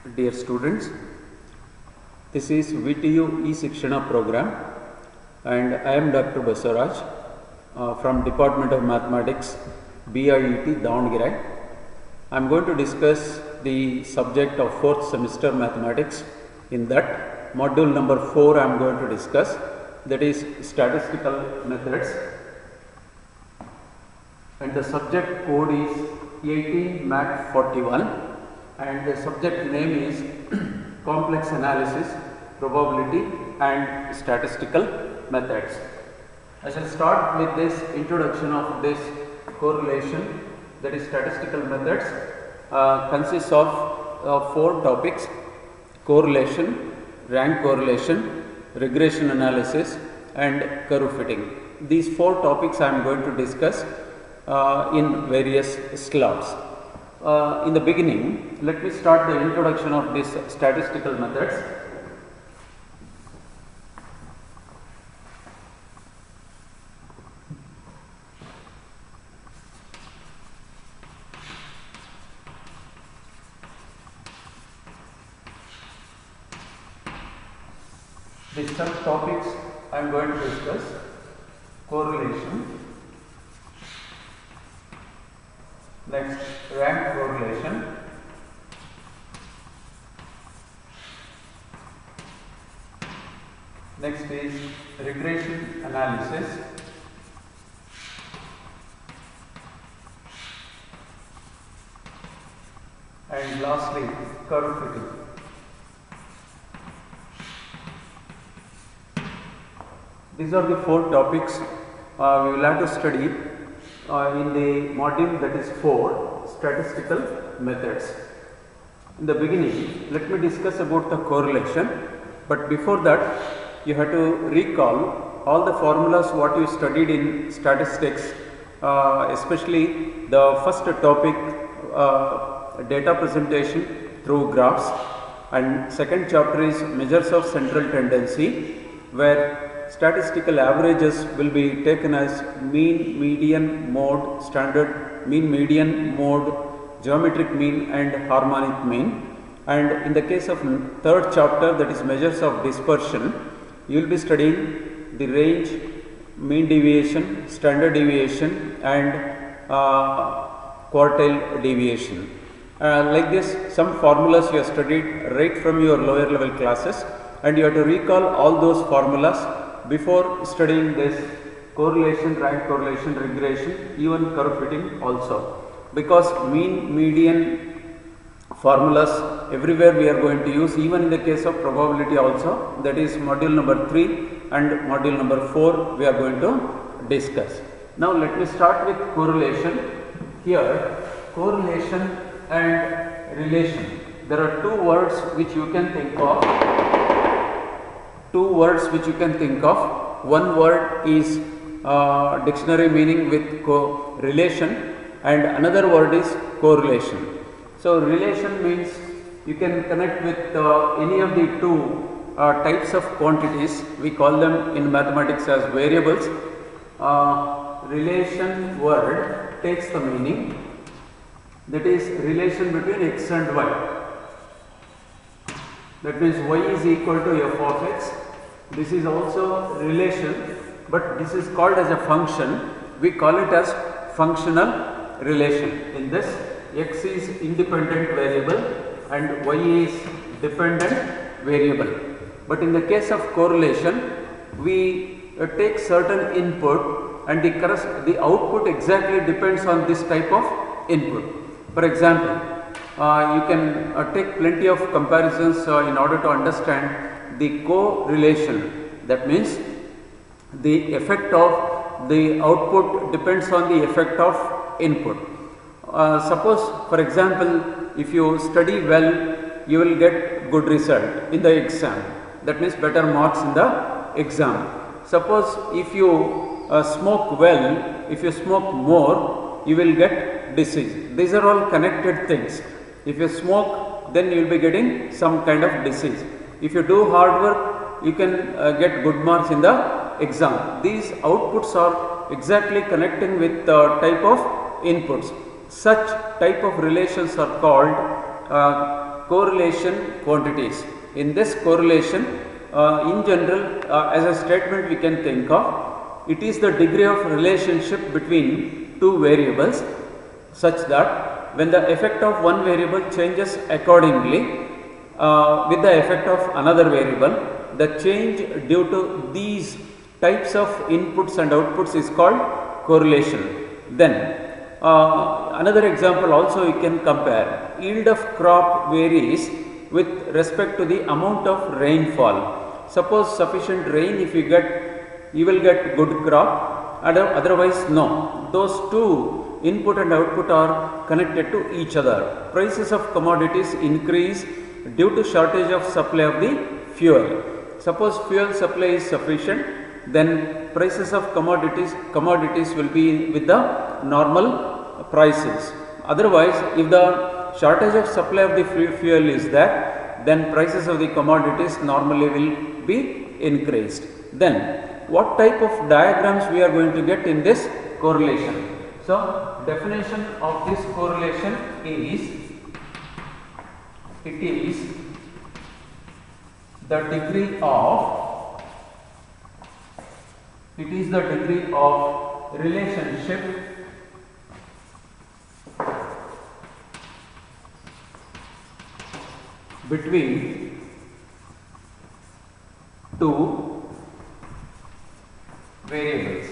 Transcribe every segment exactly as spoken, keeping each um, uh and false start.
Dear students, this is V T U E-Shikshana program and I am Doctor Basaraj uh, from Department of Mathematics, B I E T, Davangere. I am going to discuss the subject of fourth semester mathematics. In that, module number four I am going to discuss, that is statistical methods, and the subject code is eighteen mat forty-one and the subject name is complex analysis, probability and statistical methods. I shall start with this introduction of this correlation, that is statistical methods, uh, consists of uh, four topics: correlation, rank correlation, regression analysis and curve fitting. These four topics I am going to discuss uh, in various slots. Uh, in the beginning, let me start the introduction of these statistical methods. The subtopics I am going to discuss: correlation, next rank correlation, next is regression analysis, and lastly curve fitting. These are the four topics uh, we will have to study uh, in the module that is four, statistical methods. In the beginning, let me discuss about the correlation, but before that you have to recall all the formulas what you studied in statistics, uh, especially the first topic, uh, data presentation through graphs, and second chapter is measures of central tendency, where statistical averages will be taken as mean, median, mode, standard mean, median, mode, geometric mean and harmonic mean. And in the case of third chapter, that is measures of dispersion, you will be studying the range, mean deviation, standard deviation and uh, quartile deviation. Uh, like this, some formulas you have studied right from your lower level classes, and you have to recall all those formulas before studying this correlation, rank correlation, regression, even curve fitting also, because mean, median formulas everywhere we are going to use, even in the case of probability also. That is module number three and module number four we are going to discuss. Now let me start with correlation. Here, correlation and relation, there are two words which you can think of. Two words which you can think of. One word is uh, dictionary meaning with correlation, and another word is correlation. So relation means you can connect with uh, any of the two uh, types of quantities. We call them in mathematics as variables. Uh, relation word takes the meaning, that is relation between x and y. That means y is equal to f of x. This is also relation, but this is called as a function. We call it as functional relation. In this, x is independent variable and y is dependent variable. But in the case of correlation, we uh, take certain input and the, the output exactly depends on this type of input. For example, uh, you can uh, take plenty of comparisons uh, in order to understand the correlation. That means the effect of the output depends on the effect of input. Uh, suppose for example, if you study well, you will get good result in the exam. That means better marks in the exam. Suppose if you uh, smoke well, if you smoke more, you will get disease. These are all connected things. If you smoke, then you will be getting some kind of disease. If you do hard work, you can uh, get good marks in the exam. These outputs are exactly connecting with the type of inputs. Such type of relations are called uh, correlation quantities. In this correlation, uh, in general, uh, as a statement we can think of, it is the degree of relationship between two variables such that when the effect of one variable changes accordingly uh, with the effect of another variable, the change due to these types of inputs and outputs is called correlation. Then uh, another example also we can compare. Yield of crop varies with respect to the amount of rainfall. Suppose sufficient rain, if you get, you will get good crop, otherwise no. Those two input and output are connected to each other. Prices of commodities increase due to shortage of supply of the fuel. Suppose fuel supply is sufficient, then prices of commodities commodities will be with the normal prices. Otherwise, if the shortage of supply of the fuel is there, then prices of the commodities normally will be increased. Then what type of diagrams we are going to get in this correlation? So definition of this correlation is, it is the degree of it is the degree of relationship between two variables.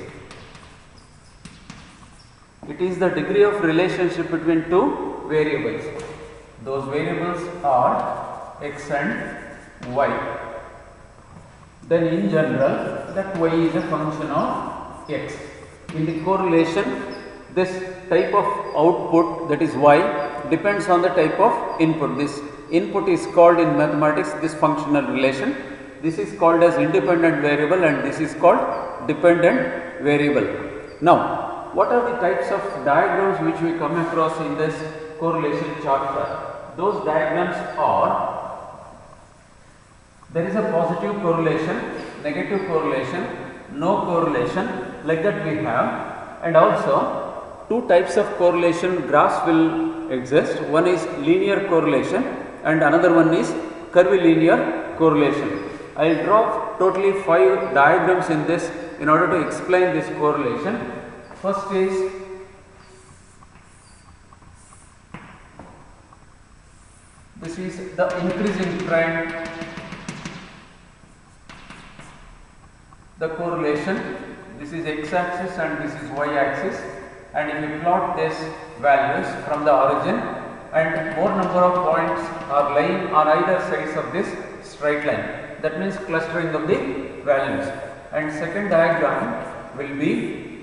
It is the degree of relationship between two variables. Those variables are x and y. Then in general, that y is a function of x. In the correlation, this type of output, that is y, depends on the type of input. This input is called in mathematics this functional relation. This is called as independent variable and this is called dependent variable. Now, what are the types of diagrams which we come across in this correlation chapter? Those diagrams are, there is a positive correlation, negative correlation, no correlation, like that we have, and also two types of correlation graphs will exist. One is linear correlation and another one is curvilinear correlation. I will draw totally five diagrams in this in order to explain this correlation. First is this is the increasing trend, the correlation. This is x axis and this is y axis, and if you plot these values from the origin and more number of points are lying on either sides of this straight line, that means clustering of the values. And second diagram will be,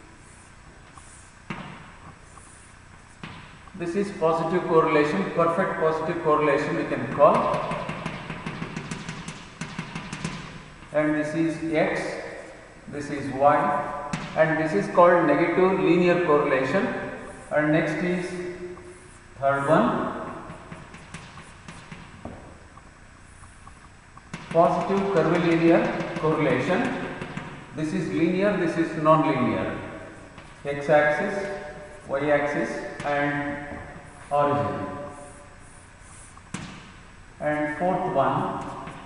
this is positive correlation, perfect positive correlation we can call, and this is x, this is y, and this is called negative linear correlation. And next is third one, positive curvilinear correlation. This is linear, this is non-linear, x axis, y axis and origin. And fourth one,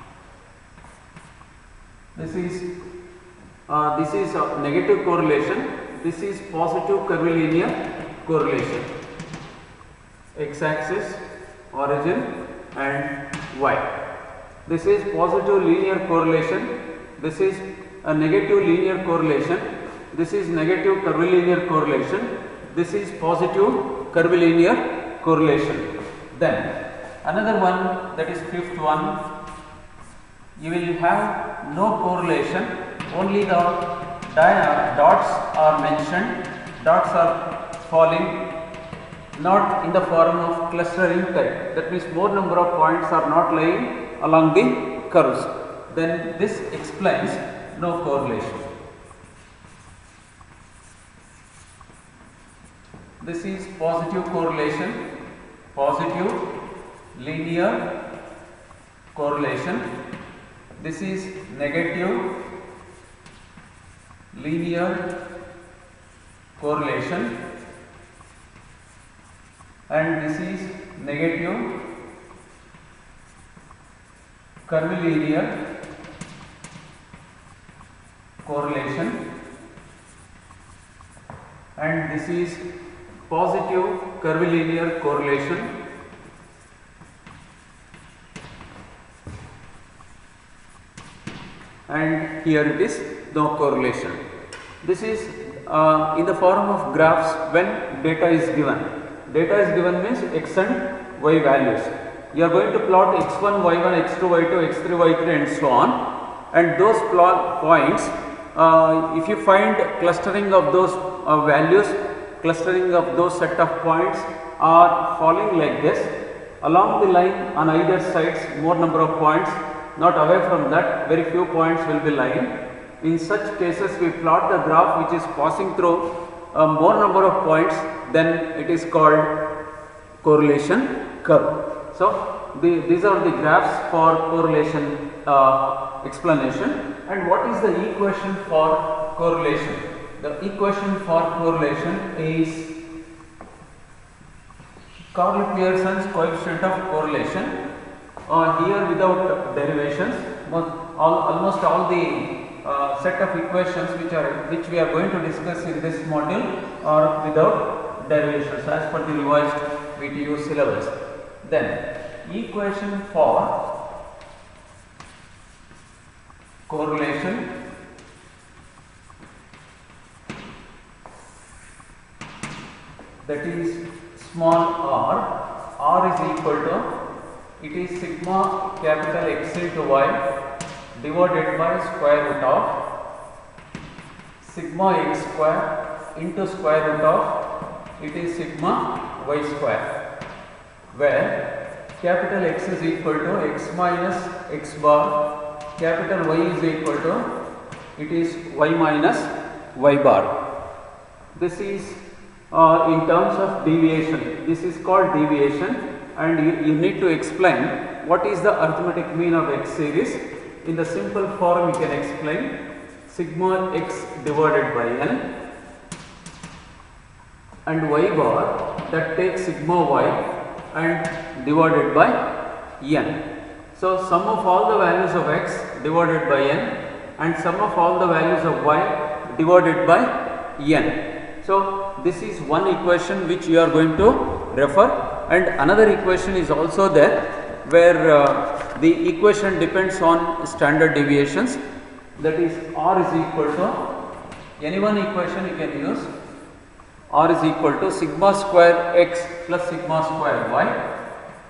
this is uh, this is a negative correlation, this is positive curvilinear correlation, x axis, origin and y. This is positive linear correlation, this is a negative linear correlation, this is negative curvilinear correlation, this is positive curvilinear correlation. Then another one, that is fifth one, you will have no correlation, only the dots are mentioned, dots are falling not in the form of clustering type, that means more number of points are not lying along the curves. Then this explains no correlation. This is positive correlation, positive linear correlation. This is negative linear correlation, and this is negative curvilinear correlation, and this is positive curvilinear correlation, and here it is no correlation. This is uh, in the form of graphs when data is given. Data is given means x and y values. You are going to plot x one, y one, x two, y two, x three, y three and so on, and those plot points, uh, if you find clustering of those uh, values, clustering of those set of points are falling like this along the line on either sides, more number of points, not away from that, very few points will be lying. In such cases we plot the graph which is passing through a more number of points, then it is called correlation curve. So, the, these are the graphs for correlation uh, explanation. And what is the equation for correlation? The equation for correlation is Cauchy-Pearson's coefficient of correlation. Uh, here without derivations, most, all, almost all the uh, set of equations which are which we are going to discuss in this module are without derivations as per the revised V T U syllabus. Then equation for correlation that is small r, r is equal to, it is sigma capital X into y divided by square root of sigma x square into square root of, it is sigma y square, where capital X is equal to x minus x bar, capital Y is equal to, it is y minus y bar. This is uh, in terms of deviation, this is called deviation. And you, you need to explain what is the arithmetic mean of X series. In the simple form you can explain sigma x divided by n and y bar that takes sigma y and divided by n. So, sum of all the values of x divided by n and sum of all the values of y divided by n. So, this is one equation which you are going to refer. And another equation is also there where uh, the equation depends on standard deviations, that is r is equal to, any one equation you can use, r is equal to sigma square x plus sigma square y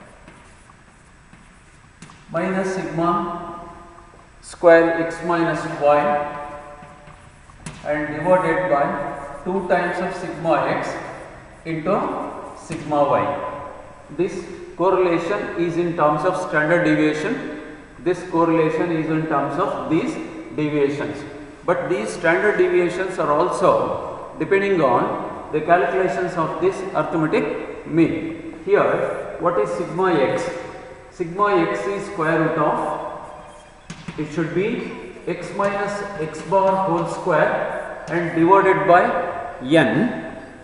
minus sigma square x minus y and divided by two times of sigma x into sigma y. This correlation is in terms of standard deviation, this correlation is in terms of these deviations, but these standard deviations are also depending on the calculations of this arithmetic mean. Here what is sigma x? Sigma x is square root of, it should be x minus x bar whole square and divided by n,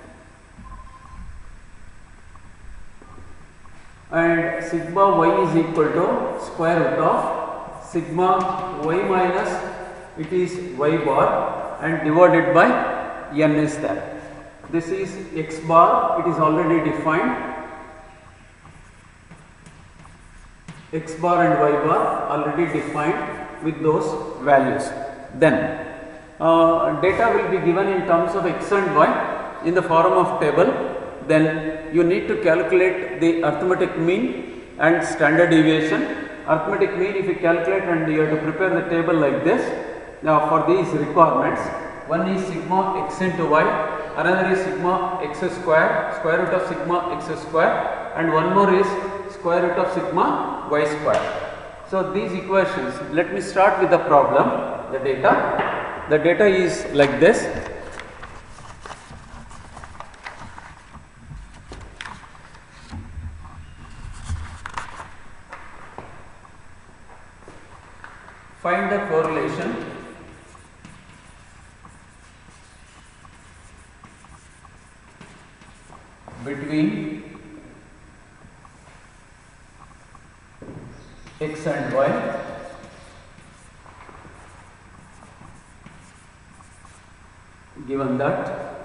and sigma y is equal to square root of sigma y minus, it is y bar and divided by n is there. This is x bar, it is already defined, x bar and y bar already defined with those values. Then uh, data will be given in terms of x and y in the form of table. Then you need to calculate the arithmetic mean and standard deviation. Arithmetic mean, if you calculate and you have to prepare the table like this. Now for these requirements, one is sigma x into y, another is sigma x square, square root of sigma x square, and one more is square root of sigma y square. So these equations, let me start with the problem, the data. The data is like this. Find the correlation between x and y given that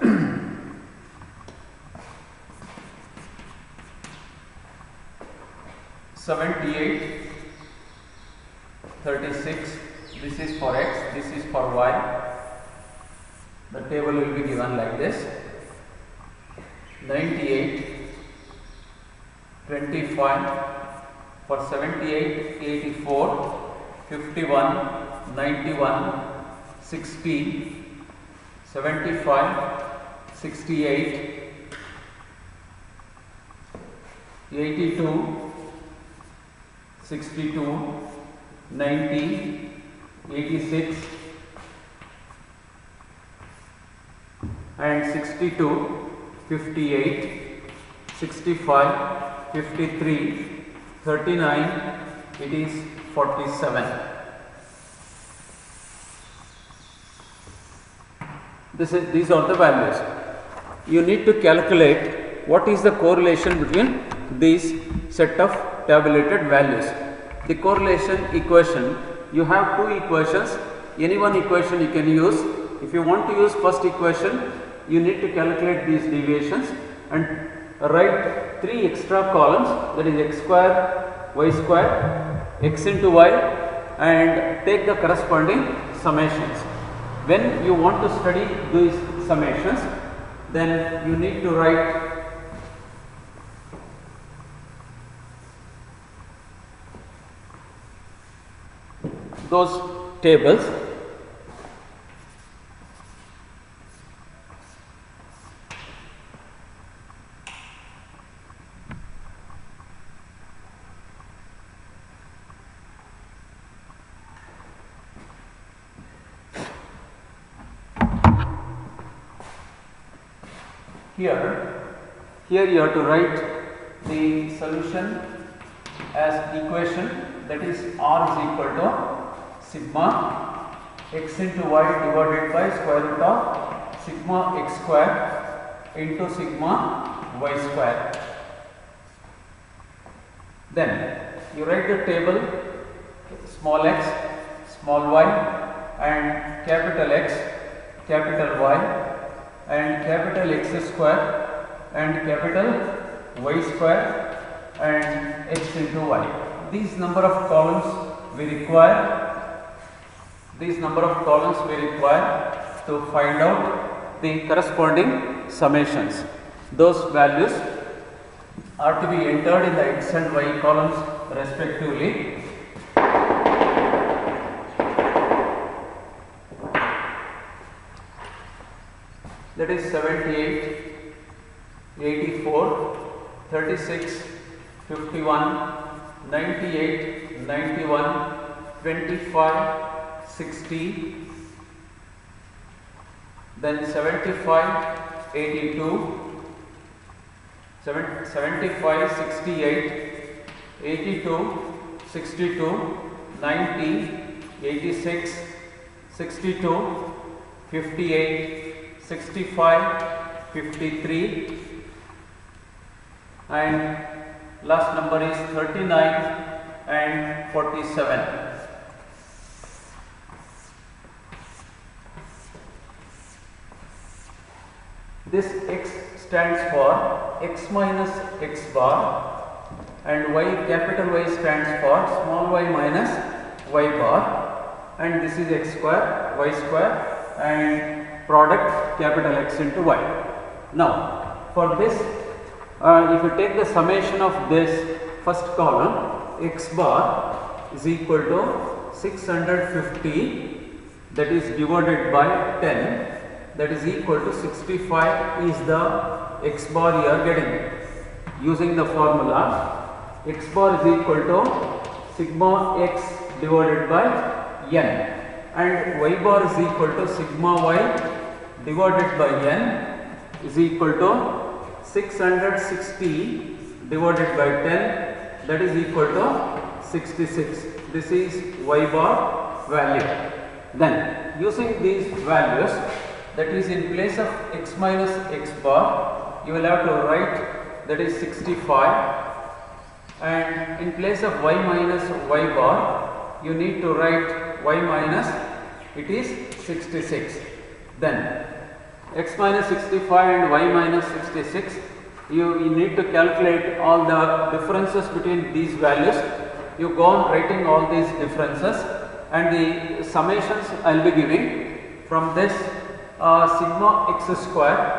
seventy-eight, thirty-six, this is for x, this is for y. The table will be given like this: ninety-eight, twenty-five, for seventy-eight, eighty-four, fifty-one, ninety-one, sixty, seventy-five, sixty-eight, eighty-two, sixty-two, ninety, eighty-six and sixty-two, fifty-eight, sixty-five, fifty-three, thirty-nine, it is forty-seven. This is, these are the values. You need to calculate what is the correlation between these set of tabulated values. The correlation equation, you have two equations, any one equation you can use. If you want to use first equation, you need to calculate these deviations and write three extra columns, that is x square, y square, x into y, and take the corresponding summations. When you want to study these summations, then you need to write those tables. Here, here you have to write the solution as equation, that is r is equal to sigma x into y divided by square root of sigma x square into sigma y square. Then you write the table small x, small y and capital X, capital Y and capital X square and capital Y square and x into y. These number of columns we require, these number of columns we require to find out the corresponding summations. Those values are to be entered in the x and y columns respectively. That is seventy-eight, eighty-four, thirty-six, fifty-one, ninety-eight, ninety-one, twenty-five, sixty, then seventy-five, eighty-two, seventy-five, sixty-eight, eighty-two, sixty-two, ninety, eighty-six, sixty-two, fifty-eight, sixty-five, fifty-three and last number is thirty-nine and forty-seven. This x stands for x minus x bar and y, capital Y stands for small y minus y bar, and this is x square, y square and product capital X into y. Now for this, uh, if you take the summation of this first column, x bar is equal to six hundred fifty, that is divided by ten, that is equal to sixty-five is the x bar you are getting. Using the formula, x bar is equal to sigma x divided by n and y bar is equal to sigma y divided by n is equal to six hundred sixty divided by ten, that is equal to sixty-six. This is y bar value. Then using these values, that is in place of x minus x bar, you will have to write that is sixty-five, and in place of y minus y bar, you need to write y minus, it is sixty-six. Then x minus sixty-five and y minus sixty-six, you, you need to calculate all the differences between these values. You go on writing all these differences, and the summations I will be giving from this uh, sigma x square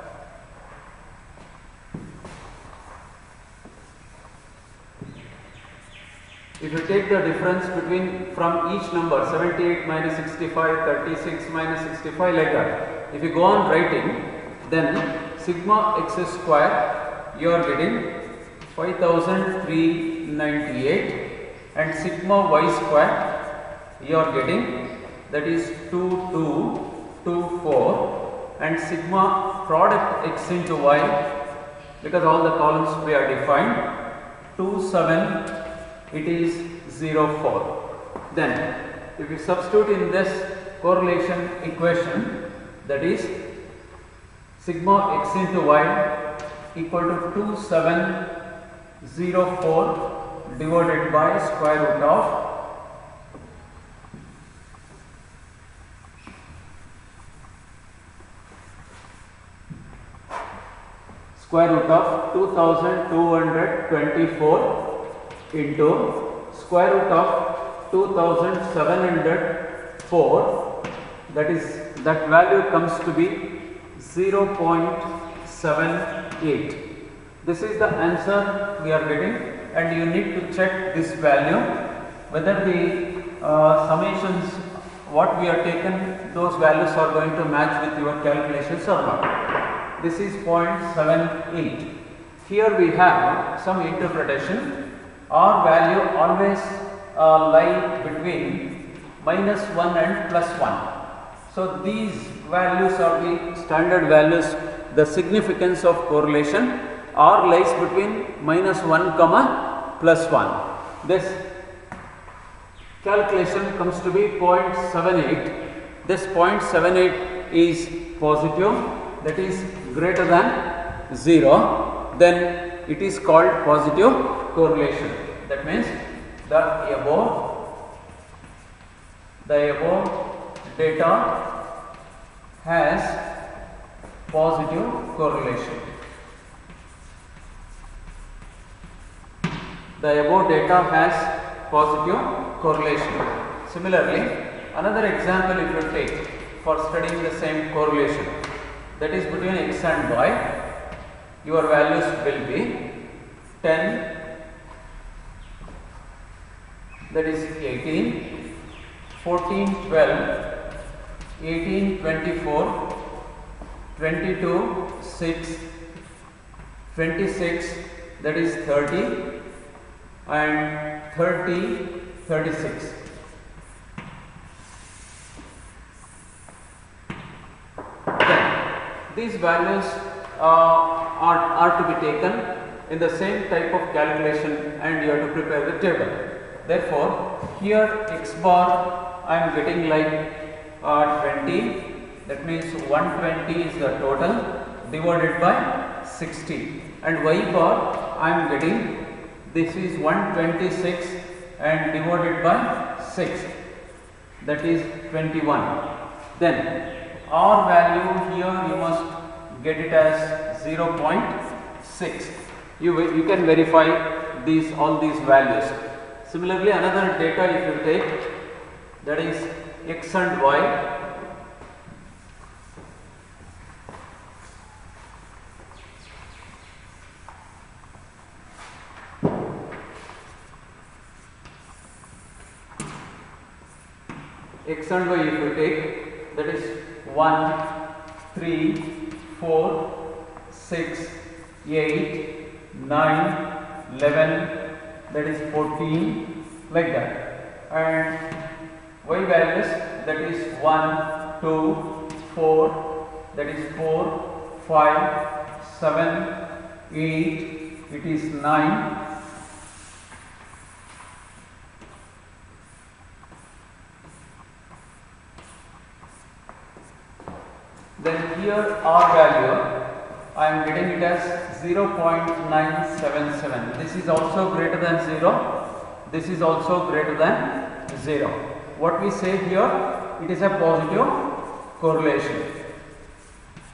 if you take the difference between from each number seventy-eight minus sixty-five, thirty-six minus sixty-five, like that, if you go on writing, then sigma x square you are getting five thousand three hundred ninety-eight, and sigma y square you are getting, that is two thousand two hundred twenty-four, and sigma product x into y, because all the columns we are defined, twenty-seven, it is zero point four. Then if you substitute in this correlation equation, that is sigma x into y equal to two thousand seven hundred four divided by square root of square root of two thousand two hundred twenty-four into square root of two thousand seven hundred four, that is, that value comes to be zero point seven eight. This is the answer we are getting, and you need to check this value whether the uh, summations what we are taken, those values are going to match with your calculations or not. This is zero point seven eight. Here we have some interpretation. R value always uh, lie between minus one and plus one. So these values are the standard values. The significance of correlation, R lies between minus one comma plus one. This calculation comes to be zero point seven eight. This zero point seven eight is positive, that is greater than zero, then it is called positive correlation. That means the above the above data has positive correlation. The above data has positive correlation. Similarly, another example if you take for studying the same correlation, that is between x and y, your values will be ten, that is eighteen, fourteen, twelve, eighteen, twenty-four, twenty-two, six, twenty-six, that is thirty, and thirty, thirty-six. Then these values uh, are, are to be taken in the same type of calculation, and you have to prepare the table. Therefore, here x bar I am getting like uh, twenty, that means one hundred twenty is the total divided by sixty, and y bar I am getting, this is one hundred twenty-six and divided by six, that is twenty-one. Then R value here you must get it as zero point six. You, you can verify these all these values. Similarly, another data if you take, that is x and y. X and y if you take, that is one, three, four, six, eight, nine, eleven, that is fourteen, like that, and y values, that is one, two, four, that is four, five, seven, eight, it is nine, then here R value I am getting it as zero point nine seven seven. This is also greater than zero. This is also greater than zero. What we say here, it is a positive correlation.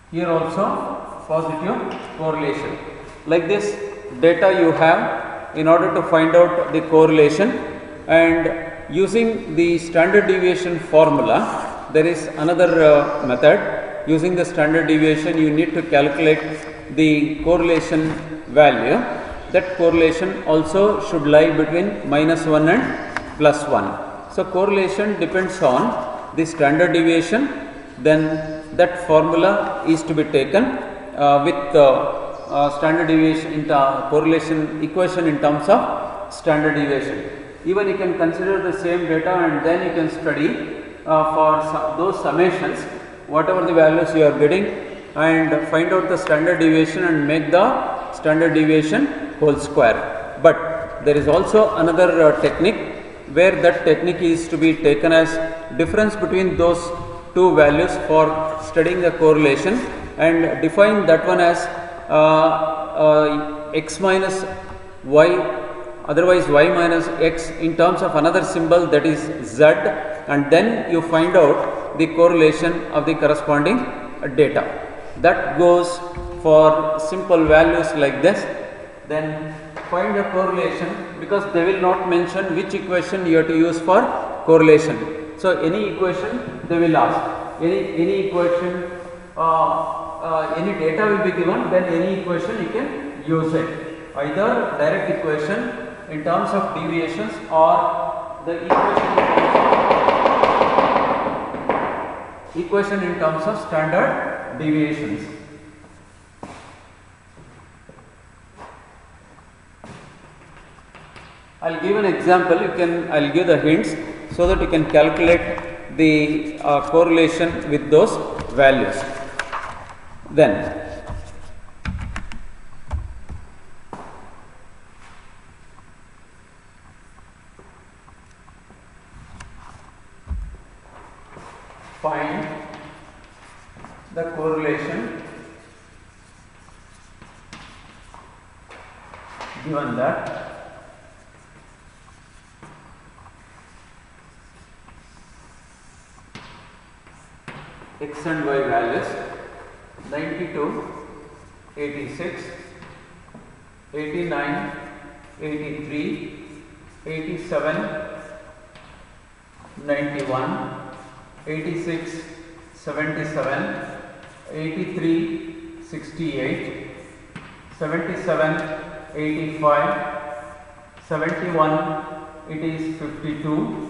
here also positive correlation. Like this data you have in order to find out the correlation, and using the standard deviation formula, there is another uh, method. Using the standard deviation, you need to calculate the correlation value. That correlation also should lie between minus one and plus one. So correlation depends on the standard deviation, then that formula is to be taken uh, with uh, uh, standard deviation in correlation equation in terms of standard deviation. Even you can consider the same data and then you can study uh, for su those summations, whatever the values you are getting, and find out the standard deviation and make the standard deviation whole square. But there is also another uh, technique where that technique is to be taken as difference between those two values for studying the correlation, and define that one as uh, uh, x minus y, otherwise y minus x, in terms of another symbol, that is z, and then you find out the correlation of the corresponding data. That goes for simple values like this. Then find the correlation, because they will not mention which equation you have to use for correlation. So any equation they will ask, any any equation, uh, uh, any data will be given, then any equation you can use it, either direct equation in terms of deviations or the equation equation in terms of standard deviations. I will give an example. You can, I will give the hints so that you can calculate the uh, correlation with those values. Then find the correlation given that x and y values ninety-two, eighty-six, eighty-nine, eighty-three, eighty-seven, ninety-one, eighty-six, seventy-seven, eighty-three, sixty-eight, seventy-seven, eighty-five, seventy-one, it is fifty-two,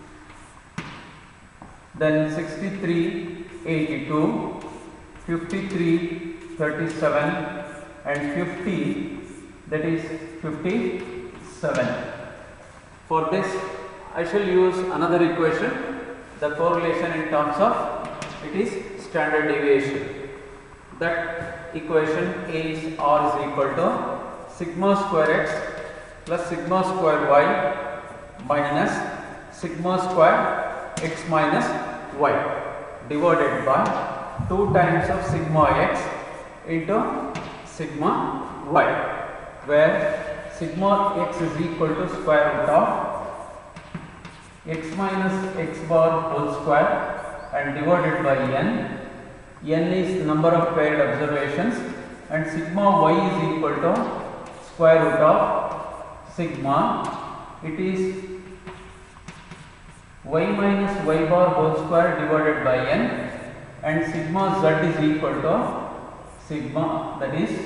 then sixty-three, eighty-two, fifty-three, thirty-seven, and fifty, that is fifty-seven. For this I shall use another equation, the correlation in terms of, it is standard deviation. That equation is R is equal to sigma square x plus sigma square y minus sigma square x minus y divided by two times of sigma x into sigma y, where sigma x is equal to square root of x minus x bar whole square and divided by n. N is the number of paired observations, and sigma y is equal to square root of sigma, it is y minus y bar whole square divided by n, and sigma z is equal to sigma, that is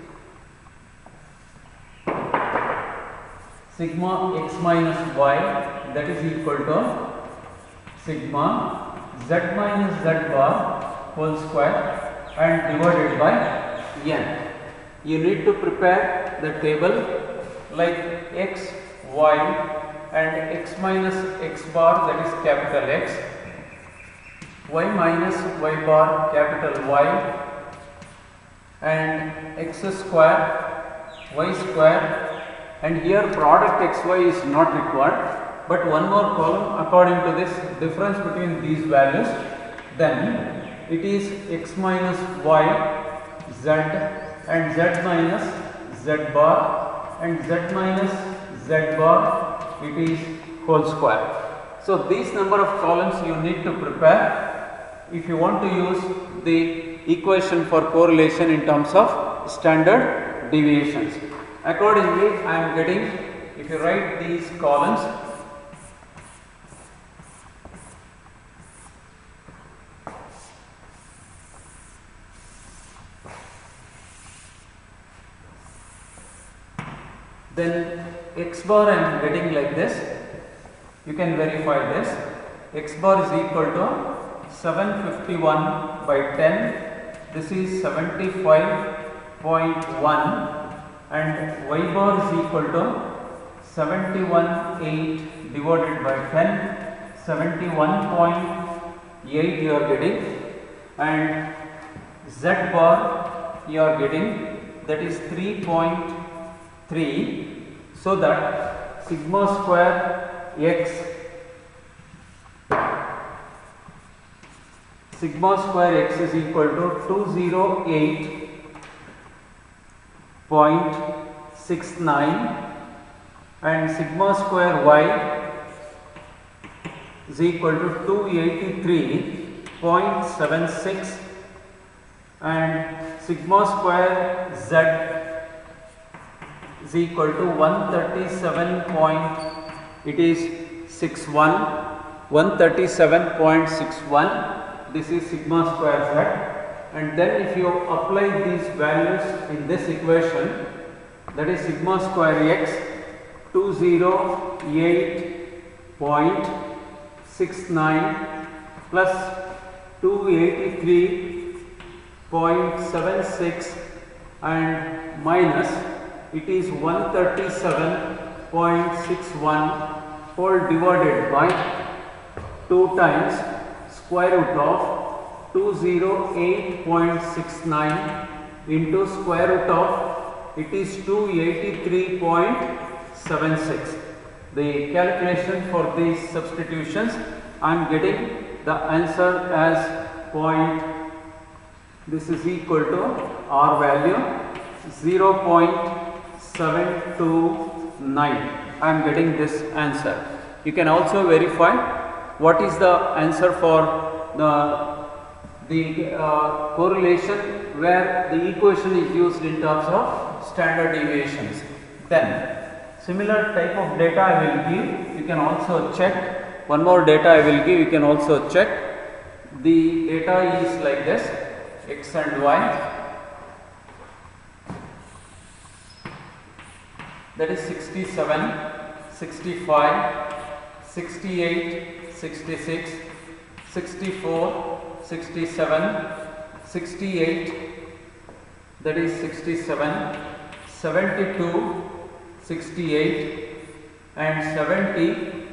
sigma x minus y, that is equal to sigma z minus z bar whole square and divided by n. You need to prepare the table like x, y and x minus x bar, that is capital X, y minus y bar capital Y, and x square, y square, and here product xy is not required, but one more column according to this difference between these values. Then it is x minus y, z, and z minus z bar, and z minus z bar, it is whole square. So these number of columns you need to prepare if you want to use the equation for correlation in terms of standard deviations. Accordingly, I am getting, if you write these columns, then x bar I am getting like this. You can verify this. X bar is equal to seven fifty-one by ten. This is seventy-five point one, and y bar is equal to seventy-one point eight divided by ten. seventy-one point eight you are getting, and z bar you are getting, that is three point three. So that sigma square x sigma square x is equal to two hundred eight point six nine, and sigma square y is equal to two hundred eighty-three point seven six, and sigma square z is equal to one thirty-seven point, it is six one, one thirty-seven point six one. This is sigma square z, and then if you apply these values in this equation, that is sigma square x two hundred eight point six nine plus two hundred eighty-three point seven six and minus, it is one thirty-seven point six one whole divided by two times square root of two hundred eight point six nine into square root of, it is two hundred eighty-three point seven six. The calculation for these substitutions, I am getting the answer as point, this is equal to R value zero point seven two nine. I am getting this answer. You can also verify what is the answer for the, the uh, correlation where the equation is used in terms of standard deviations. Then similar type of data I will give, you can also check. One more data I will give, you can also check. The data is like this, x and y. That is sixty-seven, sixty-five, sixty-eight, sixty-six, sixty-four, sixty-seven, sixty-eight, that is sixty-seven, seventy-two, sixty-eight, and seventy,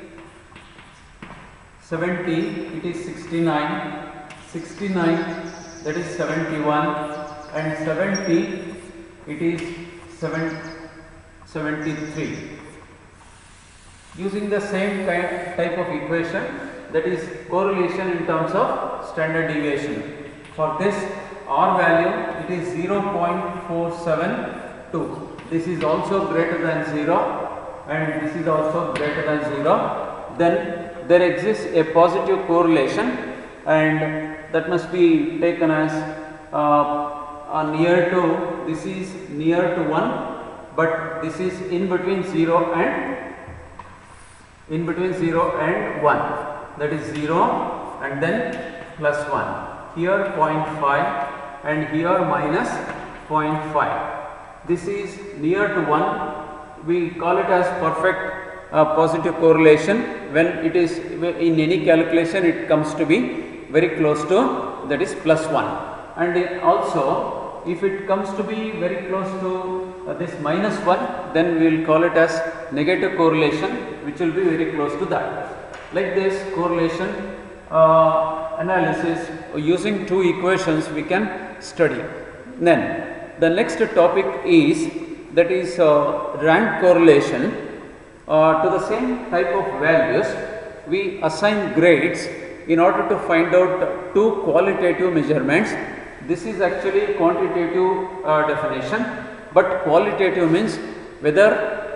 seventy, it is sixty-nine, sixty-nine, that is seventy-one, and seventy, it is seventy-three. Using the same kind, type of equation, that is correlation in terms of standard deviation. For this R value, it is zero point four seven two. This is also greater than zero, and this is also greater than zero. Then there exists a positive correlation, and that must be taken as uh, near to, this is near to one, but this is in between zero and in between zero and one, that is zero and then plus one. Here zero point five and here minus zero point five. This is near to one. We call it as perfect uh, positive correlation. When it is in any calculation, it comes to be very close to, that is plus one. And also, if it comes to be very close to uh, this minus one, then we will call it as negative correlation, which will be very close to that. Like this correlation uh, analysis, using two equations we can study. Then the next topic is, that is uh, rank correlation. Uh, to the same type of values, we assign grades in order to find out two qualitative measurements. This is actually quantitative uh, definition, but qualitative means whether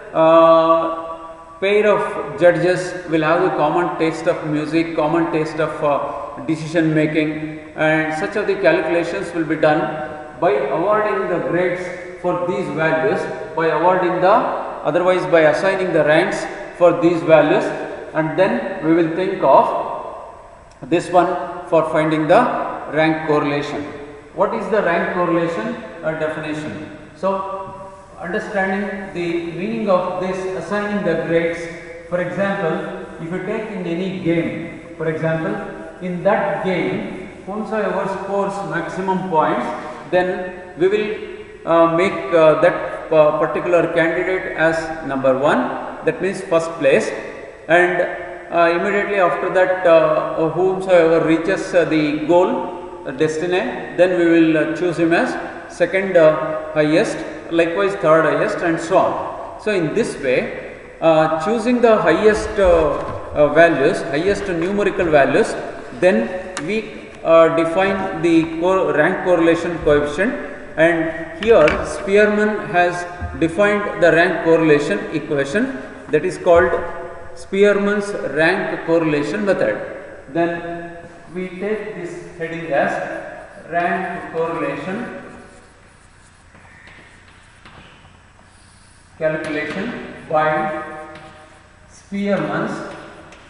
uh, pair of judges will have a common taste of music, common taste of uh, decision making, and such of the calculations will be done by awarding the grades for these values, by awarding the otherwise by assigning the ranks for these values, and then we will think of this one for finding the rank correlation. What is the rank correlation uh, definition? So, understanding the meaning of this assigning the grades, for example, if you take in any game, for example, in that game, whomsoever scores maximum points, then we will uh, make uh, that uh, particular candidate as number one, that means first place, and uh, immediately after that uh, whomsoever reaches uh, the goal, uh, destiny, then we will uh, choose him as second uh, highest, likewise third highest, and so on. So, in this way, uh, choosing the highest uh, uh, values, highest numerical values, then we uh, define the co rank correlation coefficient, and here Spearman has defined the rank correlation equation, that is called Spearman's rank correlation method. Then we take this heading as rank correlation calculation by Spearman's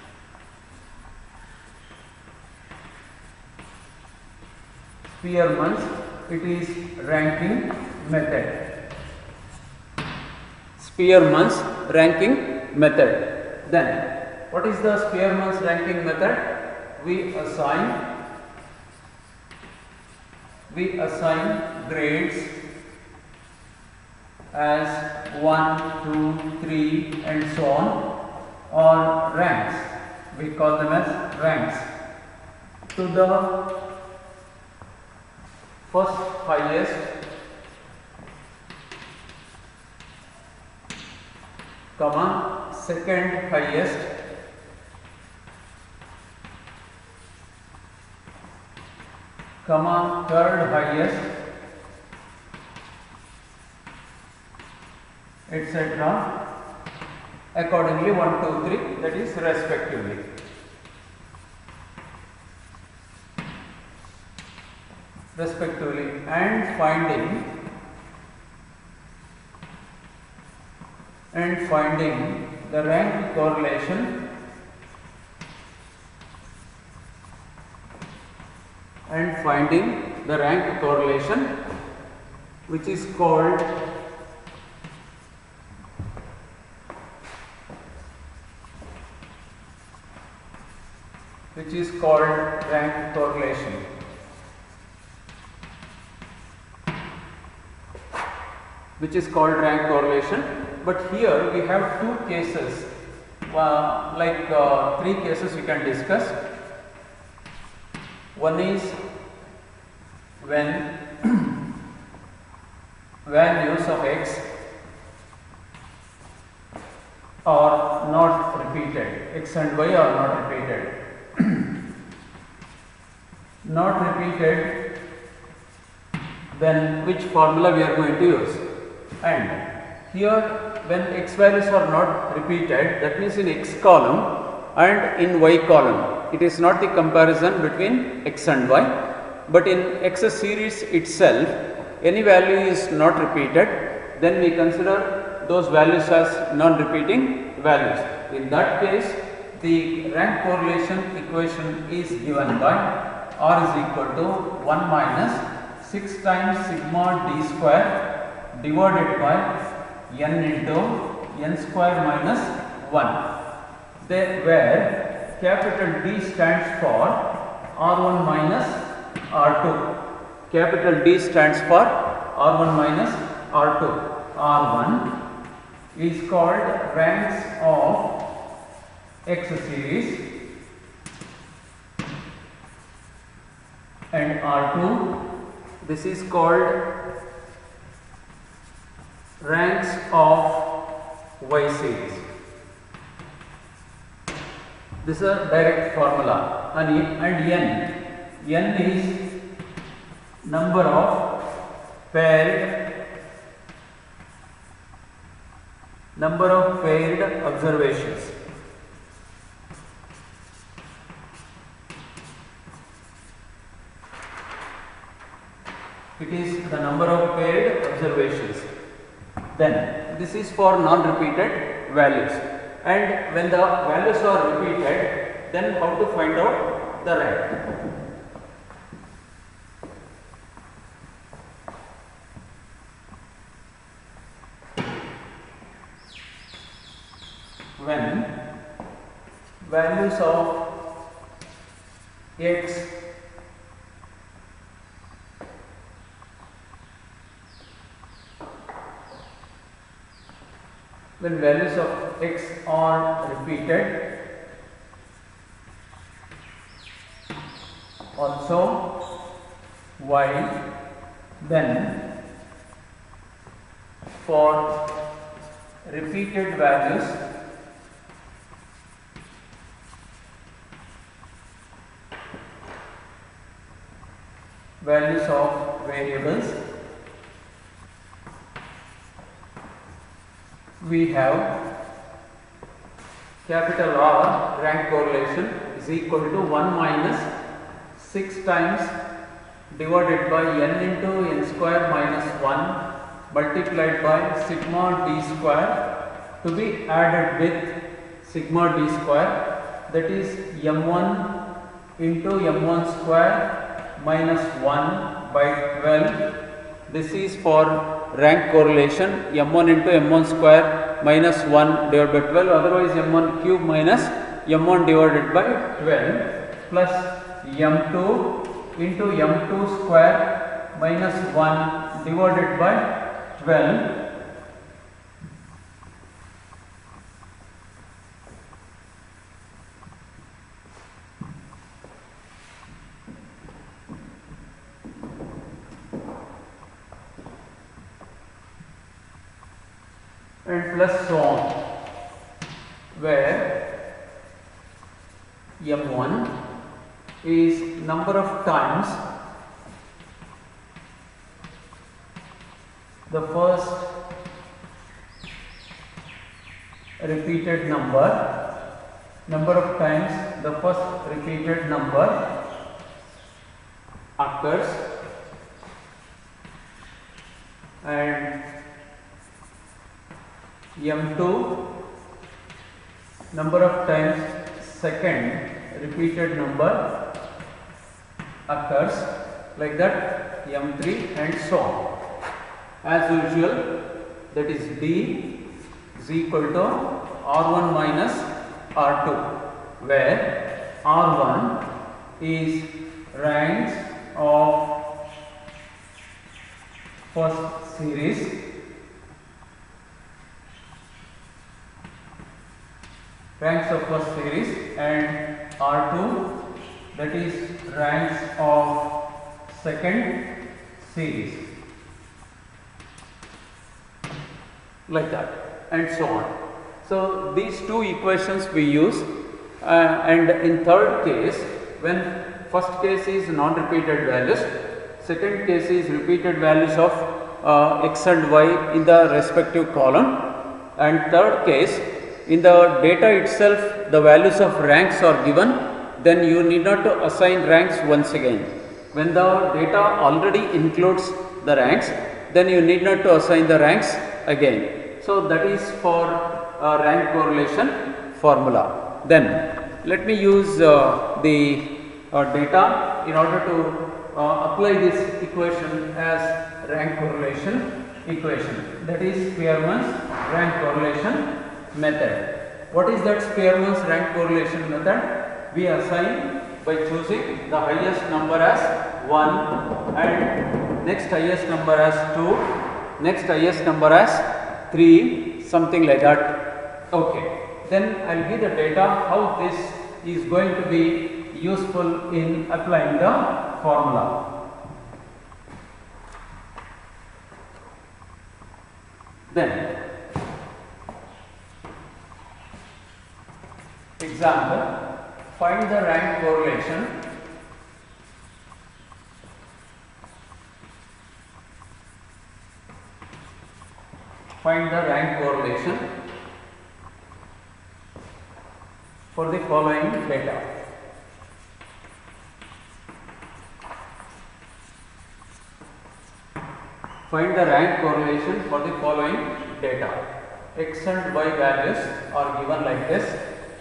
Spearman's it is ranking method. Spearman's ranking method. Then what is the Spearman's ranking method? We assign we assign grades as one, two, three, and so on, or ranks. We call them as ranks to the first highest, comma, second highest, comma, third highest, et cetera. Accordingly, one, two, three, that is respectively. Respectively, and finding and finding the rank correlation and finding the rank correlation which is called which is called rank correlation. which is called rank correlation, but here we have two cases, uh, like uh, three cases we can discuss. One is when values of x are not repeated, x and y are not repeated. Not repeated, then which formula we are going to use? And here when x values are not repeated, that means in x column and in y column, it is not the comparison between x and y, but in x series itself any value is not repeated, then we consider those values as non-repeating values. In that case, the rank correlation equation is given by R is equal to one minus six times sigma d square divided by n into n square minus one, there where capital D stands for R one minus R two. Capital D stands for R one minus R two. R one is called ranks of X series and R two, this is called ranks of Y series. This is a direct formula, and, and n, n is number of paired number of paired observations. It is the number of paired observations. Then this is for non-repeated values, and when the values are repeated, then how to find out the rank. When values of x when values of x are repeated, also y, then for repeated values values of variables, we have capital R, rank correlation is equal to one minus six times divided by n into n square minus one multiplied by sigma d square to be added with sigma d square, that is m one into m one square minus one by twelve. This is for rank correlation, m one into m one square minus one divided by twelve, otherwise m one cube minus m one divided by twelve, plus m two into m two square minus one divided by twelve, and plus so on, where m one is number of times the first repeated number, number of times the first repeated number occurs, and m two number of times second repeated number occurs, like that m three and so on. As usual, that is D is equal to R one minus R two, where R one is ranks of first series, ranks of first series, and R two, that is ranks of second series, like that, and so on. So these two equations we use, uh, and in third case, when first case is non-repeated values, second case is repeated values of uh, x and y in the respective column, and third case, in the data itself the values of ranks are given, then you need not to assign ranks once again. When the data already includes the ranks, then you need not to assign the ranks again. So that is for uh, rank correlation formula. Then let me use uh, the uh, data in order to uh, apply this equation as rank correlation equation, that is Spearman's rank correlation method. What is that Spearman's rank correlation method? We assign by choosing the highest number as one, and next highest number as two, next highest number as three, something like that. Okay. Then I will give the data how this is going to be useful in applying the formula. Then example, find the rank correlation find the rank correlation for the following data. Find the rank correlation for the following data. X and Y values are given like this.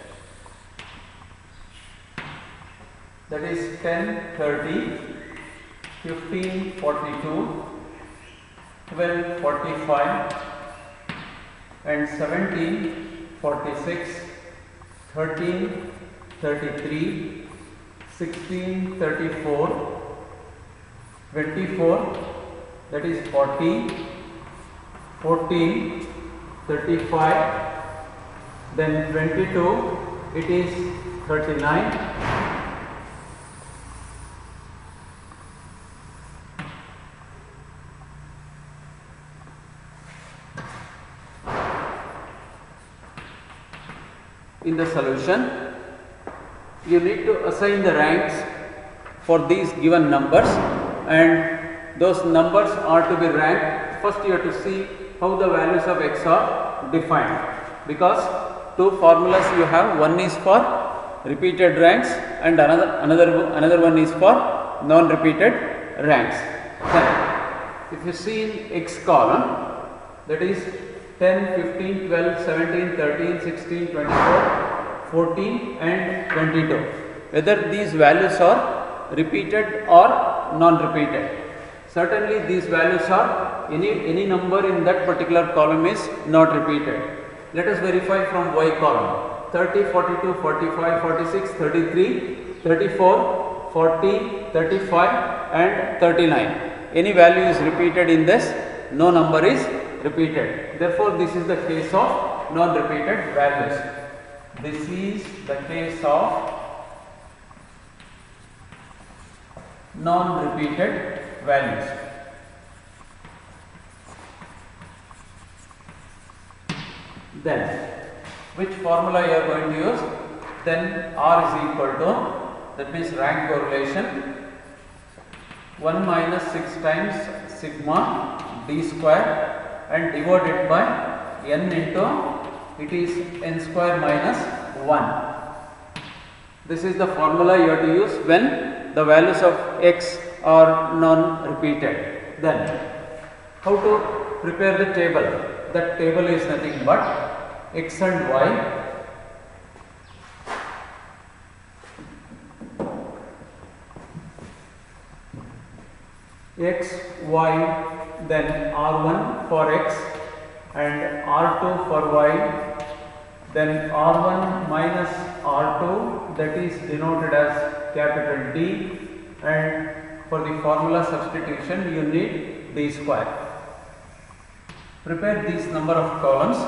That is ten, thirty, fifteen, forty-two, twelve, forty-five and seventeen, forty-six, thirteen, thirty-three, sixteen, thirty-four, twenty-four, that is forty, fourteen, thirty-five, then twenty-two, it is thirty-nine, in the solution, you need to assign the ranks for these given numbers, and those numbers are to be ranked. First you have to see how the values of x are defined, because two formulas you have, one is for repeated ranks and another another another one is for non-repeated ranks. Then if you see in x column, that is ten, fifteen, twelve, seventeen, thirteen, sixteen, twenty-four, fourteen and twenty-two. Whether these values are repeated or non-repeated. Certainly these values are, any, any number in that particular column is not repeated. Let us verify from y column. thirty, forty-two, forty-five, forty-six, thirty-three, thirty-four, forty, thirty-five and thirty-nine. Any value is repeated in this, no number is repeated. Therefore, this is the case of non-repeated values. This is the case of non-repeated values. Then, which formula you are going to use? Then R is equal to, that means rank correlation, one minus six times sigma d square and divided by n into, it is n square minus one. This is the formula you have to use when the values of x are non-repeated. Then how to prepare the table? That table is nothing but x and y, x, y, then R one for x and R two for y, then R one minus R two, that is denoted as capital D, and for the formula substitution you need d square. Prepare these number of columns.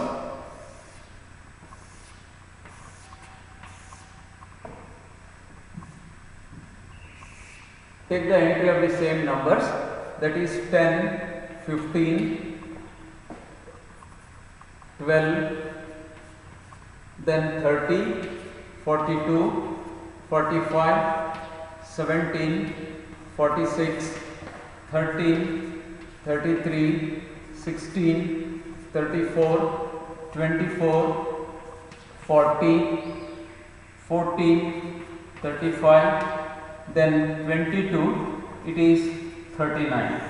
Take the entry of the same numbers, that is ten, fifteen, twelve, then thirty, forty-two, forty-five, seventeen, forty-six, thirteen, thirty-three, sixteen, thirty-four, twenty-four, forty, fourteen, thirty-five, then twenty-two, it is thirty-nine.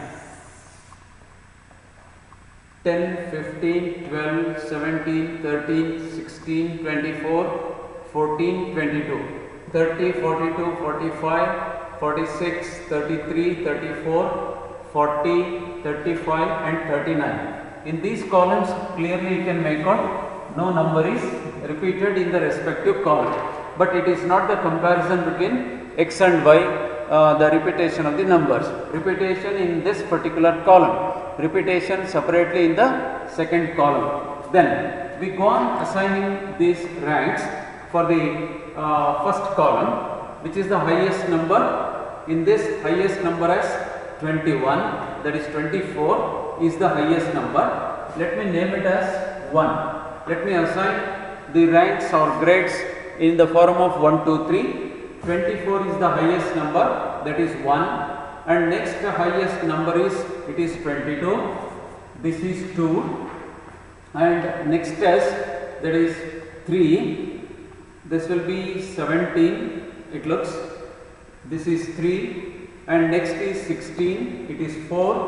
ten, fifteen, twelve, seventeen, thirteen, sixteen, twenty-four, fourteen, twenty-two, thirty, forty-two, forty-five, forty-six, thirty-three, thirty-four, forty, thirty-five and thirty-nine. In these columns clearly you can make out no number is repeated in the respective column, but it is not the comparison between x and y, uh, the repetition of the numbers. Repetition in this particular column, repetition separately in the second column. Then we go on assigning these ranks for the uh, first column, which is the highest number. In this, highest number as twenty-one, that is twenty-four is the highest number. Let me name it as one. Let me assign the ranks or grades in the form of one, two, three. twenty-four is the highest number, that is one, and next highest number is, it is twenty-two, this is two, and next test, that is three, this will be seventeen, it looks, this is three, and next is sixteen, it is four,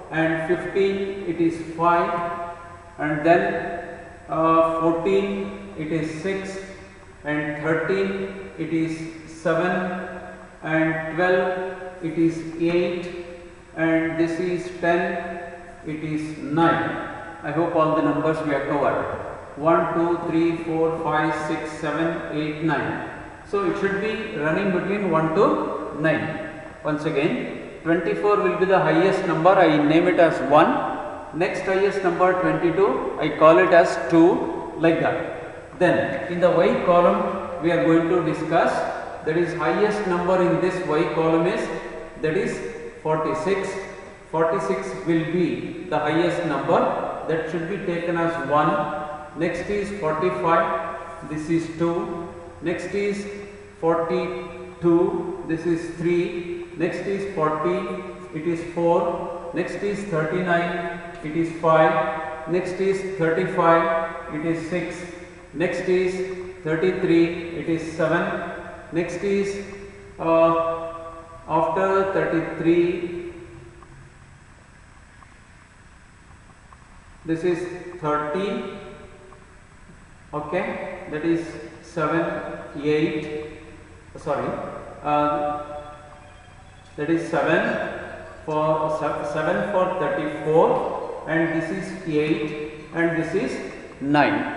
and fifteen it is five, and then uh, fourteen it is six, and thirteen it is seven, and twelve it is eight, and this is ten, it is nine. I hope all the numbers we have covered. one, two, three, four, five, six, seven, eight, nine. So it should be running between one to nine. Once again, twenty-four will be the highest number, I name it as one. Next highest number twenty-two, I call it as two, like that. Then in the y column we are going to discuss, that is highest number in this y column is, that is forty-six. forty-six will be the highest number, that should be taken as one. Next is forty-five, this is two. Next is forty-two, this is three. Next is forty, it is four. Next is thirty-nine, it is five. Next is thirty-five, it is six. Next is thirty-three, it is seven. Next is uh, after thirty-three, this is thirty, okay, that is seven, eight, sorry, uh, that is seven for seven for thirty-four, and this is eight, and this is nine.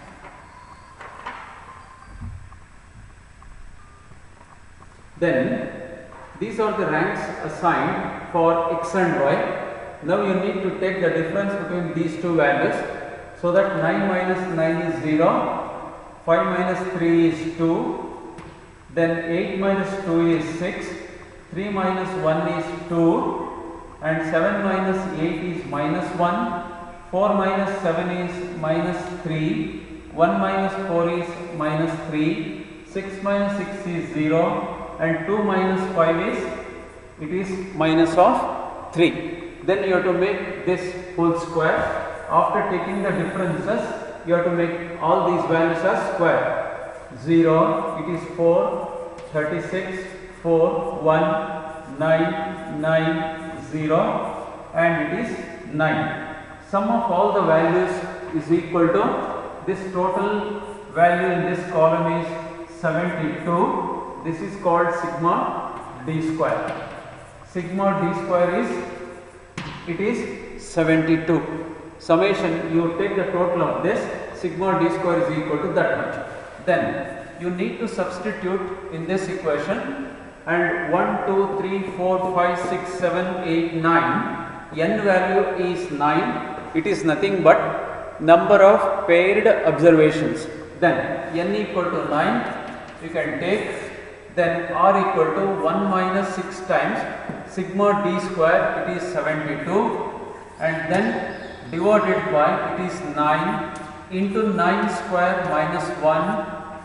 Then these are the ranks assigned for x and y. Now you need to take the difference between these two values, so that nine minus nine is zero, five minus three is two, then eight minus two is six, three minus one is two, and seven minus eight is minus one, four minus seven is minus three, one minus four is minus three, six minus six is zero, and two minus five is, it is minus of three. Then you have to make this whole square. After taking the differences, you have to make all these values as square. zero, it is four, thirty-six, four, one, nine, nine, zero, and it is nine. Sum of all the values is equal to, this total value in this column is seventy-two. This is called sigma d square. Sigma d square is, it is seventy-two. Summation, you take the total of this, sigma d square is equal to that much. Then you need to substitute in this equation, and one, two, three, four, five, six, seven, eight, nine, n value is nine. It is nothing but number of paired observations. Then n equal to nine, you can take, then r equal to one minus six times sigma d square, it is seventy-two, and then divided by, it is nine into nine square minus one,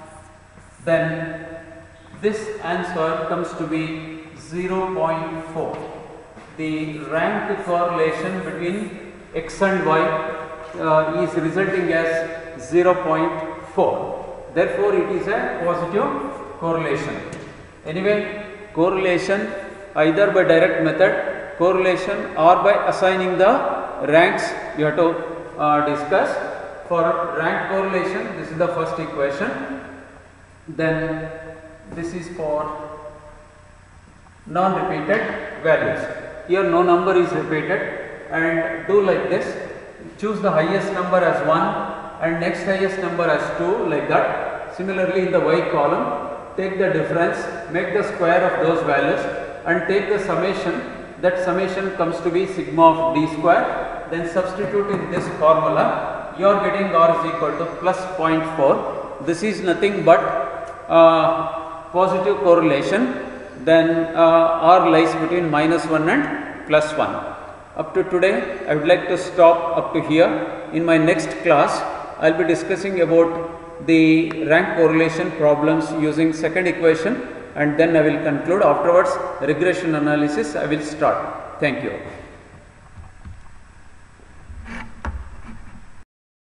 then this answer comes to be zero point four. The rank correlation between x and y uh, is resulting as zero point four. Therefore, it is a positive correlation. Anyway, correlation either by direct method, correlation, or by assigning the ranks you have to uh, discuss. For rank correlation, this is the first equation. Then this is for non-repeated values. Here no number is repeated, and do like this. Choose the highest number as one and next highest number as two, like that. Similarly, in the y column, take the difference, make the square of those values, and take the summation. That summation comes to be sigma of d square. Then substitute in this formula, you are getting r is equal to plus zero point four. This is nothing but uh, positive correlation. Then uh, r lies between minus one and plus one. Up to today, I would like to stop up to here. In my next class, I will be discussing about the rank correlation problems using second equation, and then I will conclude. Afterwards, regression analysis I will start. Thank you.